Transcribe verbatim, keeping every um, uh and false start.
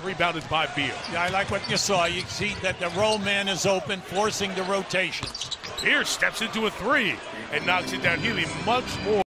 rebounded by Beal. Yeah, I like what you saw. You see that the roll man is open, forcing the rotations. Pierce steps into a three and knocks it down. Healy much more